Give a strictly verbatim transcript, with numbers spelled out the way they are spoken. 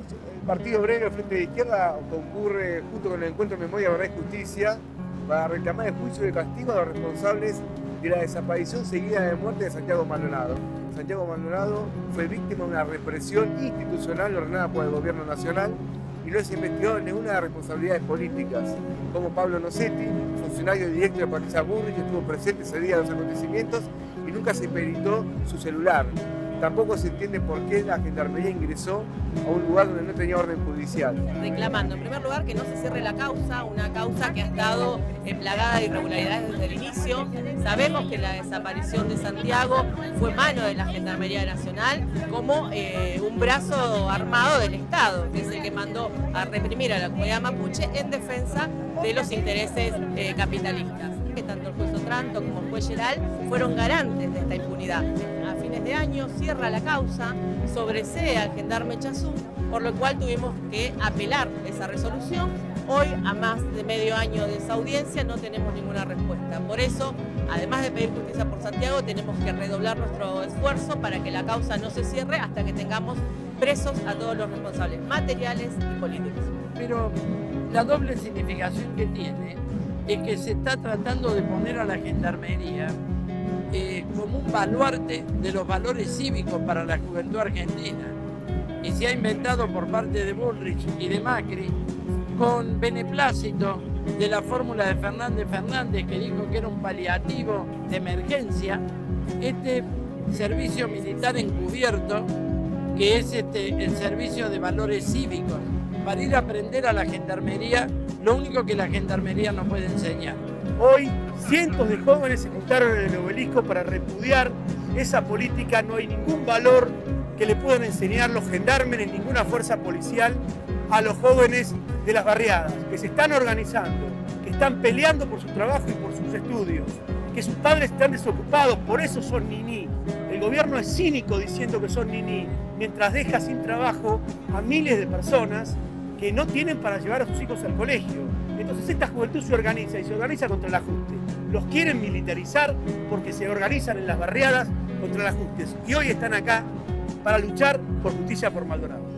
El Partido Obrero Frente de Izquierda concurre junto con el Encuentro Memoria, Verdad y Justicia para reclamar el juicio y el castigo a los responsables de la desaparición seguida de muerte de Santiago Maldonado. Santiago Maldonado fue víctima de una represión institucional ordenada por el gobierno nacional y no se investigó en ninguna de las responsabilidades políticas, como Pablo Nocetti, funcionario directo de Patricia Bullrich, que estuvo presente ese día de los acontecimientos y nunca se peritó su celular. Tampoco se entiende por qué la Gendarmería ingresó a un lugar donde no tenía orden judicial. Reclamando, en primer lugar, que no se cierre la causa, una causa que ha estado plagada de irregularidades desde el inicio. Sabemos que la desaparición de Santiago fue mano de la Gendarmería Nacional como eh, un brazo armado del Estado, que es el que mandó a reprimir a la comunidad mapuche en defensa de los intereses eh, capitalistas. Que tanto el juez Otranto como el juez Geral fueron garantes de esta impunidad. A fines de año cierra la causa, sobresea al gendarme Chazú, por lo cual tuvimos que apelar esa resolución. Hoy, a más de medio año de esa audiencia, no tenemos ninguna respuesta. Por eso, además de pedir justicia por Santiago, tenemos que redoblar nuestro esfuerzo para que la causa no se cierre hasta que tengamos presos a todos los responsables materiales y políticos. Pero la doble significación que tiene es que se está tratando de poner a la Gendarmería eh, como un baluarte de los valores cívicos para la juventud argentina. Y se ha inventado por parte de Bullrich y de Macri, con beneplácito de la fórmula de Fernández Fernández, que dijo que era un paliativo de emergencia, este servicio militar encubierto, que es este, el servicio de valores cívicos, para ir a aprender a la Gendarmería lo único que la Gendarmería nos puede enseñar. Hoy cientos de jóvenes se juntaron en el obelisco para repudiar esa política. No hay ningún valor que le puedan enseñar los gendarmes ni ninguna fuerza policial a los jóvenes de las barriadas, que se están organizando, que están peleando por su trabajo y por sus estudios, que sus padres están desocupados, por eso son niní. El gobierno es cínico diciendo que son niní, mientras deja sin trabajo a miles de personas que no tienen para llevar a sus hijos al colegio. Entonces esta juventud se organiza y se organiza contra el ajuste. Los quieren militarizar porque se organizan en las barriadas contra el ajuste. Y hoy están acá para luchar por justicia por Maldonado.